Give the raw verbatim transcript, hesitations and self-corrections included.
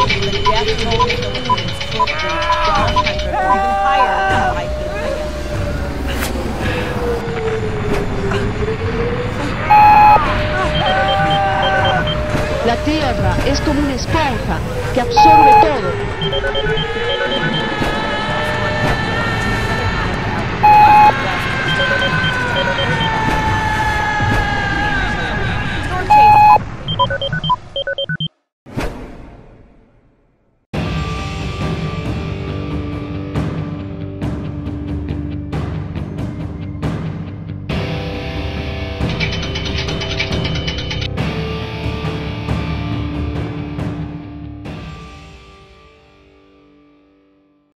the death toll in the Philippines could reach one hundred or even higher than likely predicted. La Tierra es como una esponja que absorbe todo.